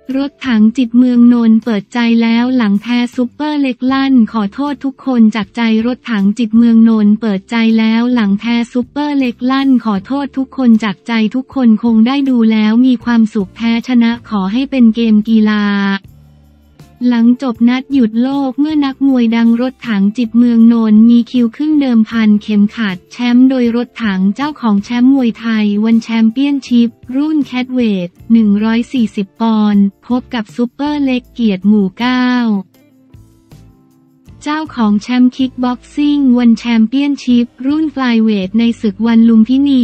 รถถังจิตเมืองนนท์เปิดใจแล้วหลังแพ้ซุปเปอร์เล็กลั่นขอโทษทุกคนจากใจรถถังจิตเมืองนนท์เปิดใจแล้วหลังแพ้ซุปเปอร์เล็กลั่นขอโทษทุกคนจากใจทุกคนคงได้ดูแล้วมีความสุขแพ้ชนะขอให้เป็นเกมกีฬาหลังจบนัดหยุดโลกเมื่อนักมวยดังรถถังจิตเมืองนนท์มีคิวขึ้นเดิมพันเข็มขัดแชมป์โดยรถถังเจ้าของแชมป์มวยไทยวันแชมเปี้ยนชิพรุ่นแคทเวท140 ปอนด์พบกับซุปเปอร์เล็กเกียรติหมู่ 9เจ้าของแชมป์คิกบ็อกซิ่งวันแชมเปี้ยนชิพรุ่นฟลายเวทในศึกวันลุมพินี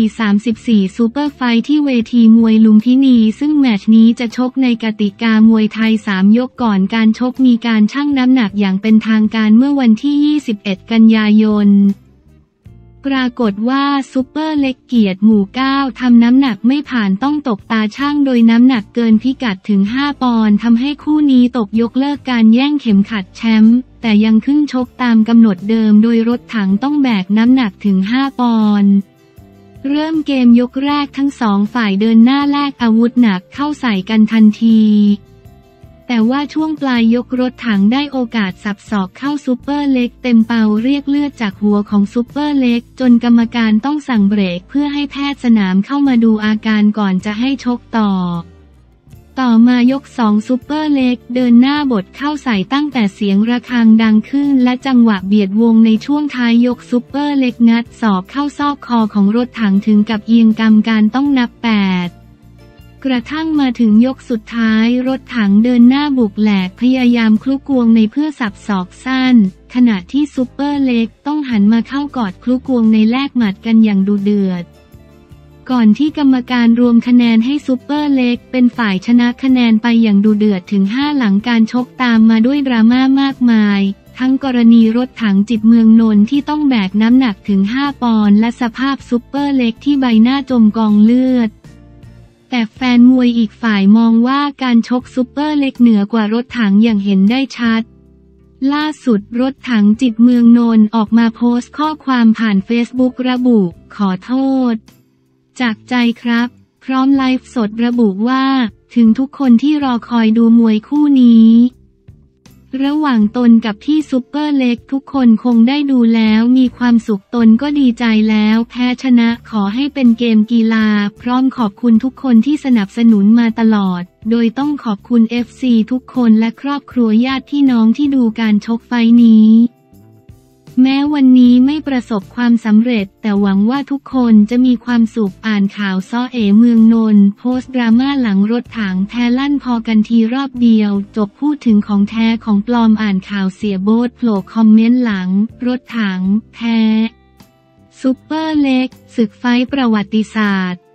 34ซูเปอร์ไฟท์ที่เวทีมวยลุมพินีซึ่งแมตช์นี้จะชกในกติกามวยไทย3ยกก่อนการชกมีการชั่งน้ำหนักอย่างเป็นทางการเมื่อวันที่21กันยายนปรากฏว่าซุปเปอร์เล็กเกียรติหมู่ 9ทำน้ำหนักไม่ผ่านต้องตกตาช่างโดยน้ำหนักเกินพิกัดถึง5ปอนด์ทำให้คู่นี้ตกยกเลิกการแย่งเข็มขัดแชมป์แต่ยังขึ้นชกตามกำหนดเดิมโดยรถถังต้องแบกน้ำหนักถึง5ปอนด์เริ่มเกมยกแรกทั้งสองฝ่ายเดินหน้าแลกอาวุธหนักเข้าใส่กันทันทีแต่ว่าช่วงปลายยกรถถังได้โอกาสสับศอกเข้าซุปเปอร์เล็กเต็มเป่าเรียกเลือดจากหัวของซุปเปอร์เล็กจนกรรมการต้องสั่งเบรกเพื่อให้แพทย์สนามเข้ามาดูอาการก่อนจะให้ชกต่อมายก2ซุปเปอร์เล็กเดินหน้าบดเข้าใส่ตั้งแต่เสียงระฆังดังขึ้นและจังหวะเบียดวงในช่วงท้ายยกซุปเปอร์เล็กงัดศอกเข้าซอกคอของรถถังถึงกับเอียงกำการต้องนับ8กระทั่งมาถึงยกสุดท้ายรถถังเดินหน้าบุกแหลกพยายามคลุกวงในเพื่อสับศอกสั้นขณะที่ซุปเปอร์เล็กต้องหันมาเข้ากอดคลุกวงในแลกหมัดกันอย่างดุเดือดก่อนที่กรรมการรวมคะแนนให้ซุปเปอร์เล็กเป็นฝ่ายชนะคะแนนไปอย่างดุเดือดถึง5หลังการชกตามมาด้วยดราม่ามากมายทั้งกรณีรถถังจิตเมืองนนท์ที่ต้องแบกน้ำหนักถึง5ปอนด์และสภาพซุปเปอร์เล็กที่ใบหน้าจมกองเลือดแต่แฟนมวยอีกฝ่ายมองว่าการชกซุปเปอร์เล็กเหนือกว่ารถถังอย่างเห็นได้ชัดล่าสุดรถถังจิตเมืองนนท์ออกมาโพสต์ข้อความผ่านเฟซบุ๊กระบุขอโทษจากใจครับพร้อมไลฟ์สดระบุว่าถึงทุกคนที่รอคอยดูมวยคู่นี้ระหว่างตนกับพี่ซุปเปอร์เล็กทุกคนคงได้ดูแล้วมีความสุขตนก็ดีใจแล้วแพ้ชนะขอให้เป็นเกมกีฬาพร้อมขอบคุณทุกคนที่สนับสนุนมาตลอดโดยต้องขอบคุณ FC ทุกคนและครอบครัวญาติพี่น้องที่ดูการชกไฟท์นี้แม้วันนี้ไม่ประสบความสำเร็จแต่หวังว่าทุกคนจะมีความสุขอ่านข่าวซ้อเอเมืองนนท์โพสต์ดราม่าหลังรถถังแพ้ลั่นพอกันทีรอบเดียวจบพูดถึงของแท้ของปลอมอ่านข่าวเสียโบ๊ทโผล่คอมเมนต์หลังรถถังแพ้ซุปเปอร์เล็กศึกไฟท์ประวัติศาสตร์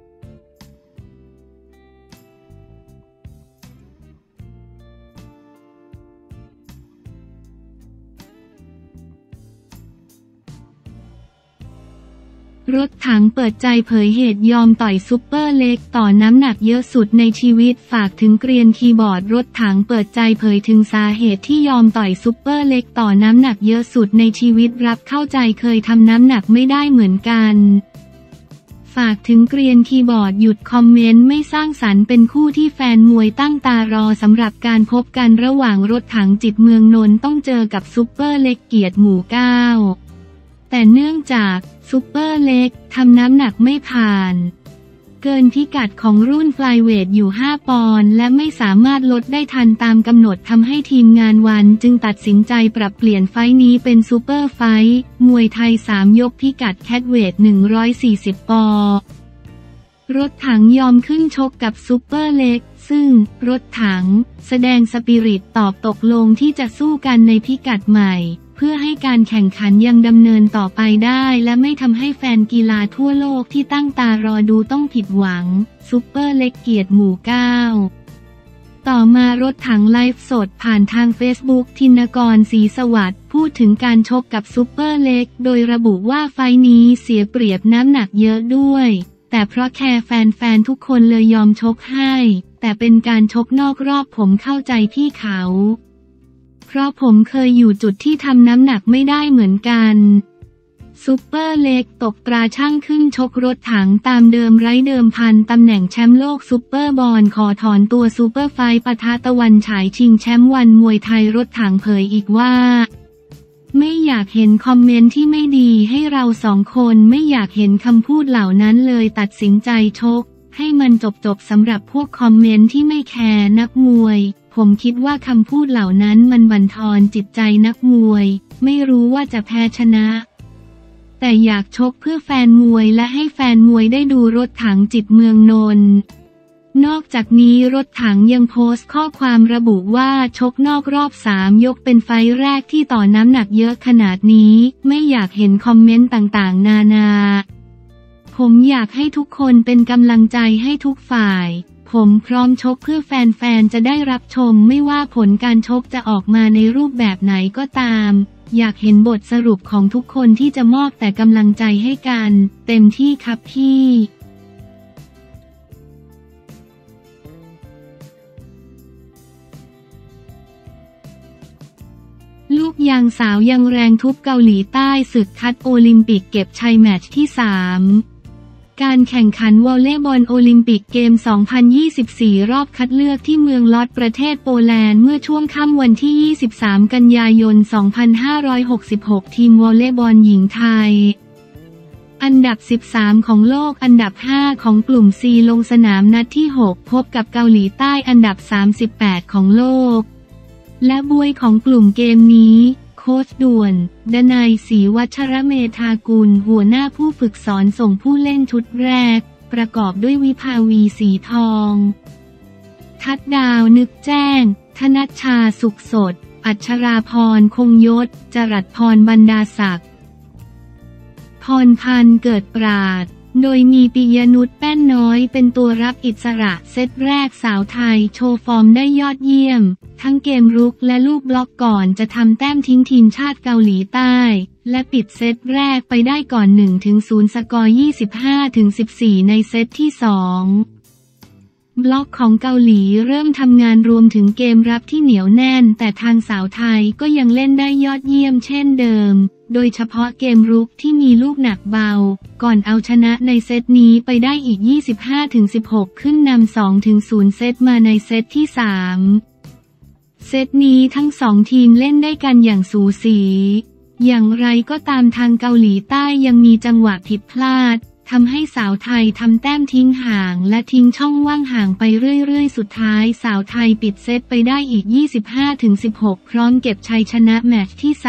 รถถังเปิดใจเผยเหตุยอมต่อยซุปเปอร์เล็กต่อน้ำหนักเยอะสุดในชีวิตฝากถึงเกรียนคีย์บอร์ดรถถังเปิดใจเผยถึงสาเหตุที่ยอมต่อยซุปเปอร์เล็กต่อน้ำหนักเยอะสุดในชีวิตรับเข้าใจเคยทำน้ำหนักไม่ได้เหมือนกันฝากถึงเกรียนคีย์บอร์ดหยุดคอมเมนต์ไม่สร้างสรรค์เป็นคู่ที่แฟนมวยตั้งตารอสำหรับการพบกันระหว่างรถถังจิตเมืองนนท์ต้องเจอกับซุปเปอร์เล็กเกียรติหมู่ 9แต่เนื่องจากซุปเปอร์เล็กทำน้ำหนักไม่ผ่านเกินพิกัดของรุ่นฟลายเวทอยู่5ปอนด์และไม่สามารถลดได้ทันตามกำหนดทำให้ทีมงานวันจึงตัดสินใจปรับเปลี่ยนไฟท์นี้เป็นซูเปอร์ไฟท์มวยไทย3ยกพิกัดแคทเวท140ปอนด์รถถังยอมขึ้นชกกับซุปเปอร์เล็กซึ่งรถถังแสดงสปิริตตอบตกลงที่จะสู้กันในพิกัดใหม่เพื่อให้การแข่งขันยังดำเนินต่อไปได้และไม่ทำให้แฟนกีฬาทั่วโลกที่ตั้งตารอดูต้องผิดหวังซุปเปอร์เล็กเกียรติหมู่ 9ต่อมารถถังไลฟ์สดผ่านทางเฟซบุ๊กธินกรศรีสวัสดิ์พูดถึงการชกกับซุปเปอร์เล็กโดยระบุว่าไฟท์นี้เสียเปรียบน้ำหนักเยอะด้วยแต่เพราะแคร์แฟนๆทุกคนเลยยอมชกให้แต่เป็นการชกนอกรอบผมเข้าใจพี่เขาเพราะผมเคยอยู่จุดที่ทำน้ำหนักไม่ได้เหมือนกันซุปเปอร์เล็กตกตราช่างขึ้นชกรถถังตามเดิมไร้เดิมพันตำแหน่งแชมป์โลกซุปเปอร์บอลขอถอนตัวซูเปอร์ไฟท์ปะทะตะวันฉายชิงแชมป์วันมวยไทยรถถังเผยอีกว่าไม่อยากเห็นคอมเมนต์ที่ไม่ดีให้เราสองคนไม่อยากเห็นคำพูดเหล่านั้นเลยตัดสินใจชกให้มันจบสำหรับพวกคอมเมนต์ที่ไม่แคร์นักมวยผมคิดว่าคำพูดเหล่านั้นมันบั่นทอนจิตใจนักมวยไม่รู้ว่าจะแพ้ชนะแต่อยากชกเพื่อแฟนมวยและให้แฟนมวยได้ดูรถถังจิตเมืองนนท์นอกจากนี้รถถังยังโพสต์ข้อความระบุว่าชกนอกรอบ3ยกเป็นไฟท์แรกที่ต่อน้ำหนักเยอะขนาดนี้ไม่อยากเห็นคอมเมนต์ต่างๆนานาผมอยากให้ทุกคนเป็นกำลังใจให้ทุกฝ่ายผมพร้อมชกเพื่อแฟนๆจะได้รับชมไม่ว่าผลการชกจะออกมาในรูปแบบไหนก็ตามอยากเห็นบทสรุปของทุกคนที่จะมอบแต่กำลังใจให้กันเต็มที่ครับพี่ลูกยางสาวยังแรงทุบเกาหลีใต้ศึกคัดโอลิมปิกเก็บชัยแมตช์ที่3การแข่งขันวอลเลย์บอลโอลิมปิกเกม 2024 รอบคัดเลือกที่เมืองลอดประเทศโปแลนด์เมื่อช่วงค่ำวันที่ 23 กันยายน 2566 ทีมวอลเลย์บอลหญิงไทยอันดับ 13 ของโลกอันดับ 5 ของกลุ่ม C ลงสนามนัดที่ 6 พบกับเกาหลีใต้อันดับ 38 ของโลกและบวยของกลุ่มเกมนี้โค้ชด่วนดนัยศรีวัชรเมธากุลหัวหน้าผู้ฝึกสอนส่งผู้เล่นชุดแรกประกอบด้วยวิภาวีสีทองทัดดาวนึกแจ้งธนัชชาสุขสดอัชราพรคงยศจรัสพรบรรดาศักดิ์พรพันธ์เกิดปราดโดยมีปิยนุชแป้นน้อยเป็นตัวรับอิสระเซตแรกสาวไทยโชว์ฟอร์มได้ยอดเยี่ยมทั้งเกมรุกและลูกบล็อกก่อนจะทำแต้มทิ้งทีมชาติเกาหลีใต้และปิดเซตแรกไปได้ก่อน 1-0 สกอร์ 25-14 ในเซตที่ 2บล็อกของเกาหลีเริ่มทำงานรวมถึงเกมรับที่เหนียวแน่นแต่ทางสาวไทยก็ยังเล่นได้ยอดเยี่ยมเช่นเดิมโดยเฉพาะเกมรุกที่มีลูกหนักเบาก่อนเอาชนะในเซตนี้ไปได้อีก 25-16 ขึ้นนำ 2-0 เซตมาในเซตที่ 3เซตนี้ทั้ง2ทีมเล่นได้กันอย่างสูสีอย่างไรก็ตามทางเกาหลีใต้ยังมีจังหวะผิดพลาดทำให้สาวไทยทำแต้มทิ้งห่างและทิ้งช่องว่างห่างไปเรื่อยๆสุดท้ายสาวไทยปิดเซตไปได้อีก 25-16 พร้อมเก็บชัยชนะแมตช์ที่ 3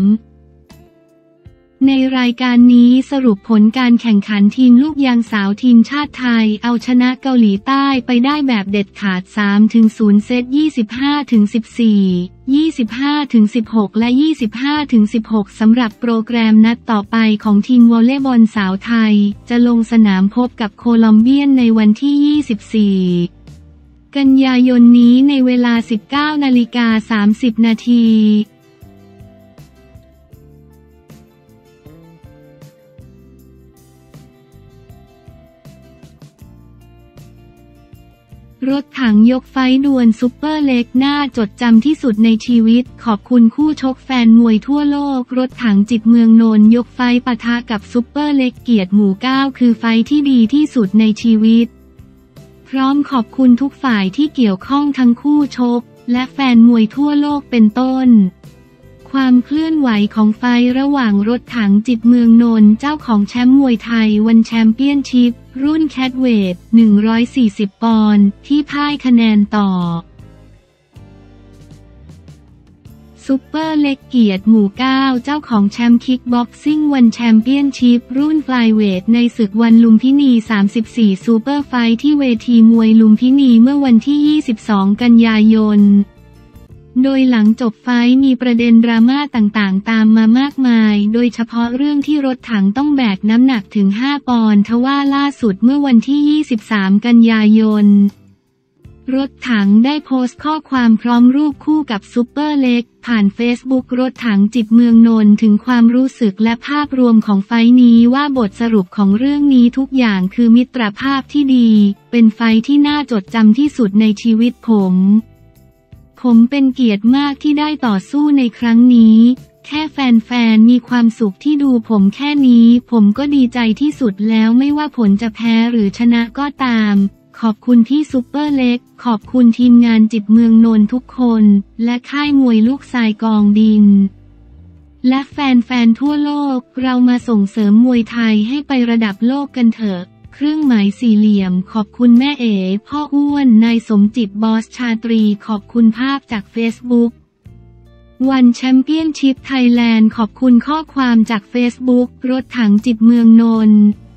ในรายการนี้สรุปผลการแข่งขันทีมลูกยางสาวทีมชาติไทยเอาชนะเกาหลีใต้ไปได้แบบเด็ดขาด 3-0 เซต 25-14 25-16 และ 25-16 สำหรับโปรแกรมนัดต่อไปของทีมวอลเลย์บอลสาวไทยจะลงสนามพบกับโคลอมเบียนในวันที่ 24 กันยายนนี้ในเวลา 19:30 นาทีรถถังยกไฟท์ดวลซุปเปอร์เล็กน่าจดจำที่สุดในชีวิตขอบคุณคู่ชกแฟนมวยทั่วโลกรถถังจิตเมืองนนท์ยกไฟท์ปะทะกับซุปเปอร์เล็กเกียรติหมู่9คือไฟท์ที่ดีที่สุดในชีวิตพร้อมขอบคุณทุกฝ่ายที่เกี่ยวข้องทั้งคู่ชกและแฟนมวยทั่วโลกเป็นต้นความเคลื่อนไหวของไฟท์ระหว่างรถถังจิตเมืองนนท์เจ้าของแชมป์มวยไทยวันแชมเปี้ยนชิพรุ่นแคทเวท 140 ปอนด์ที่พ่ายคะแนนต่อซุปเปอร์เล็กเกียรติหมู่9เจ้าของแชมป์คิกบ็อกซิ่งวันแชมเปี้ยนชิพรุ่นไฟล์เวทในศึกวันลุมพินี 34 ซูเปอร์ไฟท์ที่เวทีมวยลุมพินีเมื่อวันที่ 22 กันยายนโดยหลังจบไฟท์มีประเด็นดราม่าต่างๆตามมามากมายโดยเฉพาะเรื่องที่รถถังต้องแบกน้ำหนักถึง 5 ปอนด์ทว่าล่าสุดเมื่อวันที่ 23 กันยายนรถถังได้โพสต์ข้อความพร้อมรูปคู่กับซุปเปอร์เล็กผ่านเฟซบุ๊กรถถังจิตเมืองนนท์ถึงความรู้สึกและภาพรวมของไฟท์นี้ว่าบทสรุปของเรื่องนี้ทุกอย่างคือมิตรภาพที่ดีเป็นไฟท์ที่น่าจดจำที่สุดในชีวิตผมเป็นเกียรติมากที่ได้ต่อสู้ในครั้งนี้แแค่แฟนๆมีความสุขที่ดูผมแค่นี้ผมก็ดีใจที่สุดแล้วไม่ว่าผลจะแพ้หรือชนะก็ตามขอบคุณพี่ซุปเปอร์เล็กขอบคุณทีมงานจิตเมืองนนท์ทุกคนและค่ายมวยลูกทรายกองดินและแฟนๆทั่วโลกเรามาส่งเสริมมวยไทยให้ไประดับโลกกันเถอะเครื่องหมายสี่เหลี่ยมขอบคุณแม่เอ๋พ่ออ้วนนายสมจิตบอสชาตรีขอบคุณภาพจากเฟซบุ๊กวันแชมเปี้ยนชิพไทยแลนด์ขอบคุณข้อความจากเฟซบุ๊กรถถังจิตเมืองนนท์